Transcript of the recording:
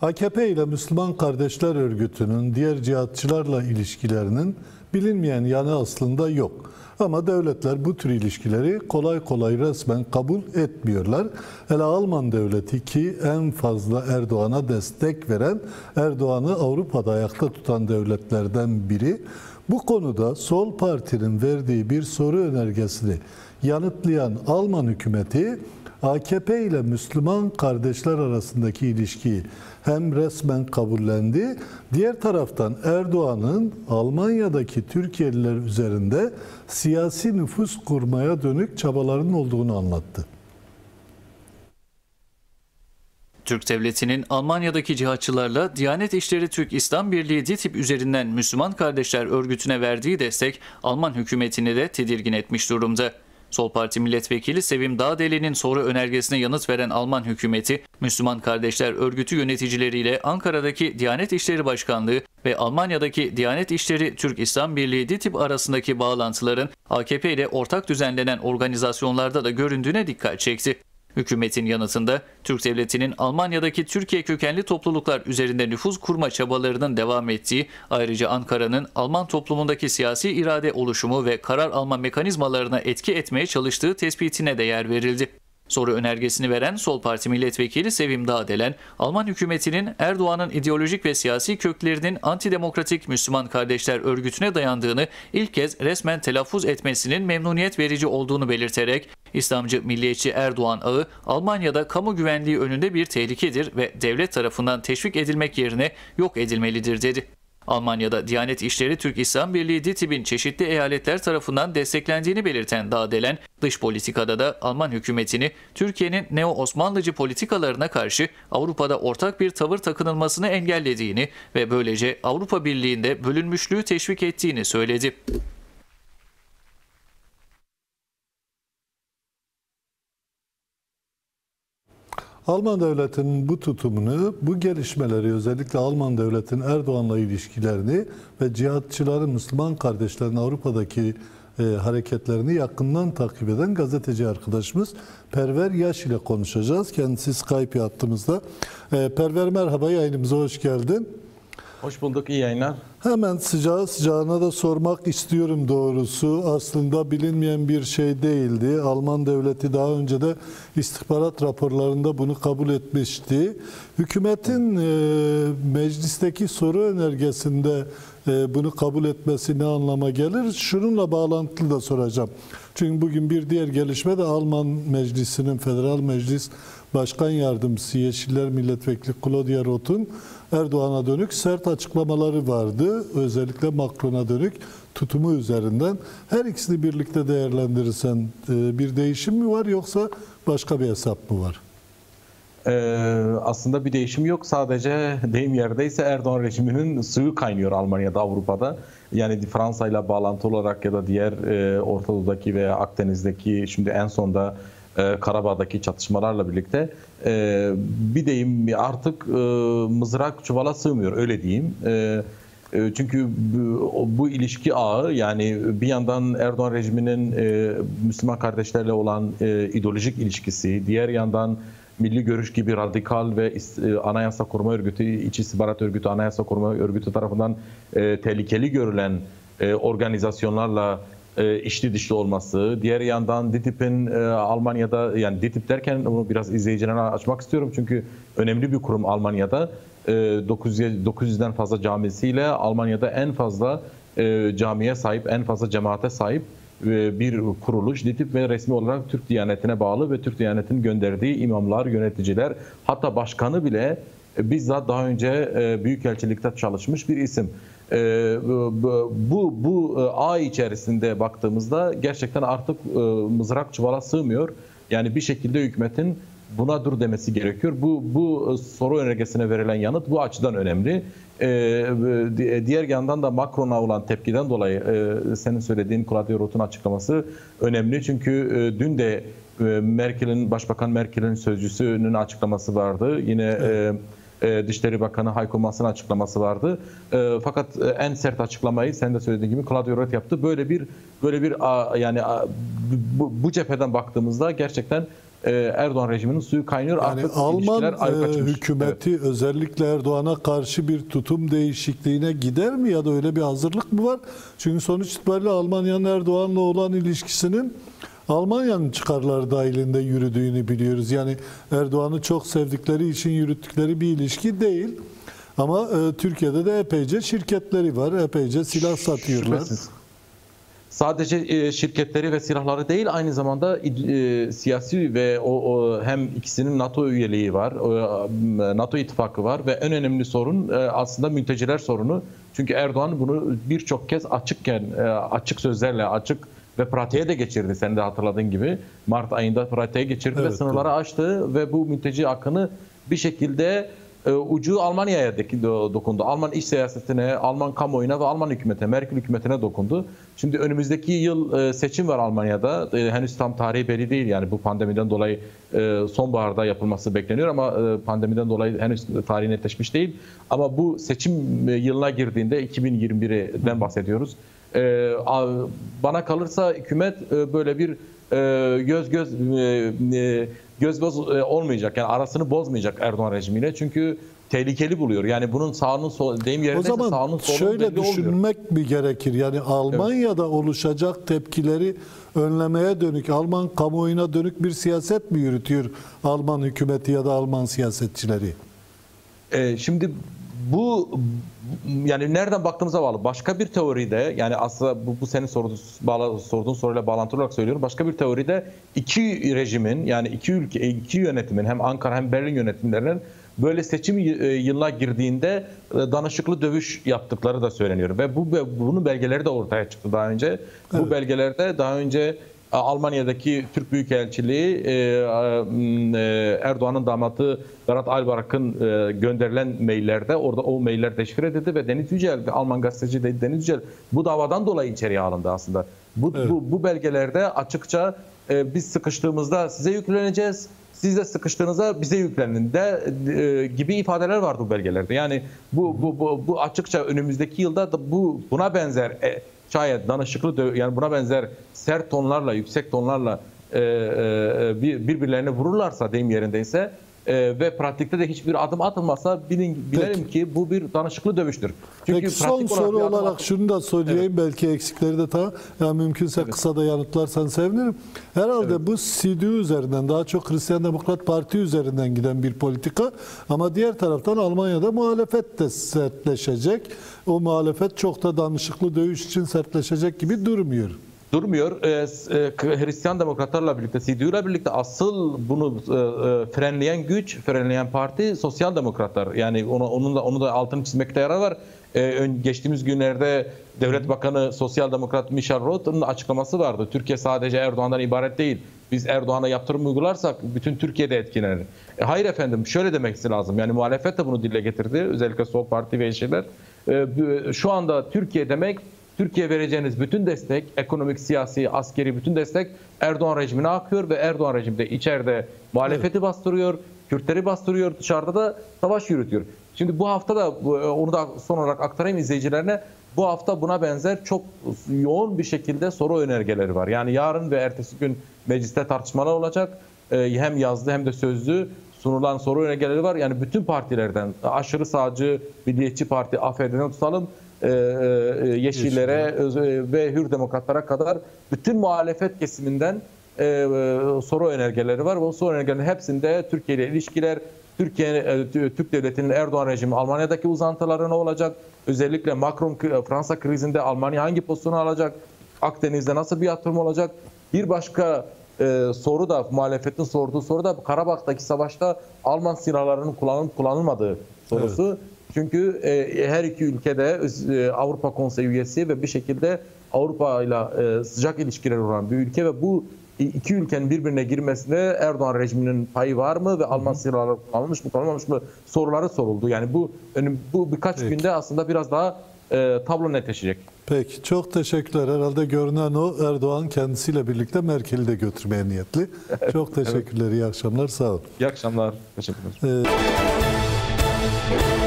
AKP ile Müslüman Kardeşler Örgütü'nün diğer cihatçılarla ilişkilerinin bilinmeyen yanı aslında yok. Ama devletler bu tür ilişkileri kolay kolay resmen kabul etmiyorlar. Hele Alman devleti ki en fazla Erdoğan'a destek veren, Erdoğan'ı Avrupa'da ayakta tutan devletlerden biri. Bu konuda Sol Parti'nin verdiği bir soru önergesini yanıtlayan Alman hükümeti, AKP ile Müslüman kardeşler arasındaki ilişkiyi hem resmen kabullendi, diğer taraftan Erdoğan'ın Almanya'daki Türkiye'liler üzerinde siyasi nüfuz kurmaya dönük çabalarının olduğunu anlattı. Türk Devleti'nin Almanya'daki cihatçılarla Diyanet İşleri Türk İslam Birliği DİTİB üzerinden Müslüman Kardeşler Örgütü'ne verdiği destek Alman hükümetini de tedirgin etmiş durumda. Sol Parti Milletvekili Sevim Dağdeli'nin soru önergesine yanıt veren Alman hükümeti, Müslüman Kardeşler Örgütü yöneticileriyle Ankara'daki Diyanet İşleri Başkanlığı ve Almanya'daki Diyanet İşleri Türk İslam Birliği DİTİB arasındaki bağlantıların AKP ile ortak düzenlenen organizasyonlarda da göründüğüne dikkat çekti. Hükümetin yanıtında Türk Devleti'nin Almanya'daki Türkiye kökenli topluluklar üzerinde nüfuz kurma çabalarının devam ettiği, ayrıca Ankara'nın Alman toplumundaki siyasi irade oluşumu ve karar alma mekanizmalarına etki etmeye çalıştığı tespitine de yer verildi. Soru önergesini veren Sol Parti Milletvekili Sevim Dağdelen, Alman hükümetinin Erdoğan'ın ideolojik ve siyasi köklerinin antidemokratik Müslüman Kardeşler Örgütü'ne dayandığını ilk kez resmen telaffuz etmesinin memnuniyet verici olduğunu belirterek, İslamcı milliyetçi Erdoğan ağı Almanya'da kamu güvenliği önünde bir tehlikedir ve devlet tarafından teşvik edilmek yerine yok edilmelidir dedi. Almanya'da Diyanet İşleri Türk İslam Birliği DİTİB'in çeşitli eyaletler tarafından desteklendiğini belirten Dağdelen, dış politikada da Alman hükümetini Türkiye'nin neo-Osmanlıcı politikalarına karşı Avrupa'da ortak bir tavır takınılmasını engellediğini ve böylece Avrupa Birliği'nde bölünmüşlüğü teşvik ettiğini söyledi. Alman devletinin bu tutumunu, bu gelişmeleri, özellikle Alman devletinin Erdoğan'la ilişkilerini ve cihatçıların, Müslüman kardeşlerin Avrupa'daki hareketlerini yakından takip eden gazeteci arkadaşımız Perver Yaş ile konuşacağız. Kendisi Skype hattımızda. Perver merhaba, yayınımıza hoş geldin. Hoş bulduk, iyi yayınlar. Hemen sıcağı sıcağına da sormak istiyorum doğrusu. Aslında bilinmeyen bir şey değildi. Alman devleti daha önce de istihbarat raporlarında bunu kabul etmişti. Hükümetin meclisteki soru önergesinde bunu kabul etmesi ne anlama gelir? Şununla bağlantılı da soracağım. Çünkü bugün bir diğer gelişme de Alman Meclisi'nin, Federal Meclis Başkan Yardımcısı Yeşiller Milletvekili Claudia Roth'un Erdoğan'a dönük sert açıklamaları vardı. Özellikle Macron'a dönük tutumu üzerinden. Her ikisini birlikte değerlendirirsen bir değişim mi var yoksa başka bir hesap mı var? Aslında bir değişim yok. Sadece deyim yerdeyse Erdoğan rejiminin suyu kaynıyor Almanya'da, Avrupa'da. Yani Fransa ile bağlantı olarak ya da diğer Orta Doğu'daki veya Akdeniz'deki, şimdi en sonda Karabağ'daki çatışmalarla birlikte bir deyim artık mızrak çuvala sığmıyor, öyle diyeyim. Çünkü bu ilişki ağı, yani bir yandan Erdoğan rejiminin Müslüman kardeşlerle olan ideolojik ilişkisi, diğer yandan Milli Görüş gibi radikal ve Anayasa Koruma Örgütü, İç İstihbarat Örgütü, Anayasa Koruma Örgütü tarafından tehlikeli görülen organizasyonlarla içli dışlı olması, diğer yandan DİTİB'in Almanya'da, yani DİTİB derken onu biraz izleyicilerine açmak istiyorum çünkü önemli bir kurum Almanya'da. 900'den fazla camisiyle Almanya'da en fazla camiye sahip, en fazla cemaate sahip bir kuruluş. DİTİB ve resmi olarak Türk Diyaneti'ne bağlı ve Türk Diyaneti'nin gönderdiği imamlar, yöneticiler, hatta başkanı bile bizzat daha önce Büyükelçilikte çalışmış bir isim. Bu ağ içerisinde baktığımızda gerçekten artık mızrak çuvala sığmıyor. Yani bir şekilde hükümetin buna dur demesi gerekiyor. Bu soru önergesine verilen yanıt bu açıdan önemli. Diğer yandan da Macron'a olan tepkiden dolayı senin söylediğin Claudia Roth'un açıklaması önemli. Çünkü dün de Başbakan Merkel'in sözcüsünün açıklaması vardı. Yine Dışişleri Bakanı Heiko Maas'ın açıklaması vardı. Fakat en sert açıklamayı sen de söylediğin gibi Claudia Roth yaptı. Böyle bir yani bu cepheden baktığımızda gerçekten Erdoğan rejiminin suyu kaynıyor. Yani Artık Alman ilişkiler ayyuka çıkmış. hükümeti özellikle Erdoğan'a karşı bir tutum değişikliğine gider mi ya da öyle bir hazırlık mı var? Çünkü sonuç itibariyle Almanya'nın Erdoğan'la olan ilişkisinin Almanya'nın çıkarları dahilinde yürüdüğünü biliyoruz. Yani Erdoğan'ı çok sevdikleri için yürüttükleri bir ilişki değil. Ama Türkiye'de de epeyce şirketleri var, epeyce silah satıyorlar. Şüphesiz. Sadece şirketleri ve silahları değil, aynı zamanda siyasi ve hem ikisinin NATO üyeliği var, NATO ittifakı var ve en önemli sorun aslında mülteciler sorunu. Çünkü Erdoğan bunu birçok kez açık sözlerle, açık ve pratiğe de geçirdi. Sen de hatırladığın gibi Mart ayında pratiğe geçirdi, evet, ve sınırları aştı ve bu mülteci akını bir şekilde ucu Almanya'ya dokundu. Alman iç siyasetine, Alman kamuoyuna ve Alman hükümetine, Merkel hükümetine dokundu. Şimdi önümüzdeki yıl seçim var Almanya'da. Henüz tam tarihi belli değil. Yani bu pandemiden dolayı sonbaharda yapılması bekleniyor ama pandemiden dolayı henüz tarihi netleşmiş değil. Ama bu seçim yılına girdiğinde 2021'den bahsediyoruz. Bana kalırsa hükümet böyle bir göz olmayacak. Yani arasını bozmayacak Erdoğan rejimiyle. Çünkü tehlikeli buluyor. Yani bunun sağının deyim yerindeyse o zaman sağının solunun şöyle belli düşünmek olmuyor. mi gerekir? Yani Almanya'da oluşacak tepkileri önlemeye dönük, Alman kamuoyuna dönük bir siyaset mi yürütüyor Alman hükümeti ya da Alman siyasetçileri? Şimdi bu yani nereden baktığımıza bağlı. Başka bir teoride, yani aslında bu senin sorduğun soruyla bağlantılı olarak söylüyorum. Başka bir teoride iki rejimin, yani iki yönetimin, hem Ankara hem Berlin yönetimlerinin böyle seçim yılına girdiğinde danışıklı dövüş yaptıkları da söyleniyor. Ve bunun belgeleri de ortaya çıktı daha önce. Evet. Bu belgelerde daha önce Almanya'daki Türk Büyükelçiliği Erdoğan'ın damatı Berat Albayrak'ın gönderilen maillerde o mailler deşifre edildi ve Deniz Yücel, Alman gazeteci Deniz Yücel bu davadan dolayı içeriye alındı aslında. Bu belgelerde açıkça biz sıkıştığımızda size yükleneceğiz, siz de sıkıştığınızda bize yüklenin gibi ifadeler vardı bu belgelerde. Yani bu açıkça önümüzdeki yılda da buna benzer şayet danışıklı, yani buna benzer sert tonlarla, yüksek tonlarla birbirlerine vururlarsa deyim yerindeyse ve pratikte de hiçbir adım atılmazsa bilelim ki bu bir danışıklı dövüştür. Çünkü peki son soru olarak şunu da söyleyeyim, evet. Belki eksikleri de yani mümkünse evet. Kısa da yanıtlarsan sevinirim. Herhalde evet. Bu CDU üzerinden, daha çok Hristiyan Demokrat Parti üzerinden giden bir politika, ama diğer taraftan Almanya'da muhalefet de sertleşecek. O muhalefet çok da danışıklı dövüş için sertleşecek gibi durmuyor. Hristiyan Demokratlarla birlikte, CDU'yla birlikte asıl bunu frenleyen güç, frenleyen parti Sosyal Demokratlar. Yani onu da altını çizmekte yarar var. Geçtiğimiz günlerde Devlet Bakanı Sosyal Demokrat Michel Roth'un açıklaması vardı. Türkiye sadece Erdoğan'dan ibaret değil. Biz Erdoğan'a yaptırım uygularsak bütün Türkiye'de etkilenir. Hayır efendim, şöyle demek lazım. Yani muhalefet de bunu dile getirdi. Özellikle Sol Parti ve Yeşiller. Şu anda Türkiye demek, Türkiye vereceğiniz bütün destek, ekonomik, siyasi, askeri bütün destek Erdoğan rejimine akıyor ve Erdoğan rejimi de içeride muhalefeti bastırıyor, Kürtleri bastırıyor, dışarıda da savaş yürütüyor. Şimdi bu hafta da, onu da son olarak aktarayım izleyicilerine, bu hafta buna benzer çok yoğun bir şekilde soru önergeleri var. Yani yarın ve ertesi gün mecliste tartışmalar olacak. Hem yazılı hem de sözlü sunulan soru önergeleri var. Yani bütün partilerden, aşırı sağcı, Milliyetçi Parti, AFD'den tutalım, Yeşillere ve Hür Demokratlara kadar bütün muhalefet kesiminden soru önergeleri var. Bu soru önergelerinin hepsinde Türkiye ile ilişkiler, Türk Devleti'nin Erdoğan rejimi Almanya'daki uzantıları ne olacak? Özellikle Macron-Fransa krizinde Almanya hangi pozisyonu alacak? Akdeniz'de nasıl bir yatırım olacak? Bir başka soru da, muhalefetin sorduğu soru da Karabak'taki savaşta Alman silahlarının kullanılmadığı sorusu. Evet. Çünkü her iki ülkede Avrupa Konseyi üyesi ve bir şekilde Avrupa ile sıcak ilişkiler olan bir ülke ve bu iki ülkenin birbirine girmesinde Erdoğan rejiminin payı var mı ve Alman silahları kullanılmış mı, kullanılmamış mı soruları soruldu. Yani bu birkaç günde aslında biraz daha tablo netleşecek. Peki, çok teşekkürler. Herhalde görünen o, Erdoğan kendisiyle birlikte Merkel'i de götürmeye niyetli. Çok teşekkürler, iyi akşamlar, sağ olun. İyi akşamlar, teşekkürler.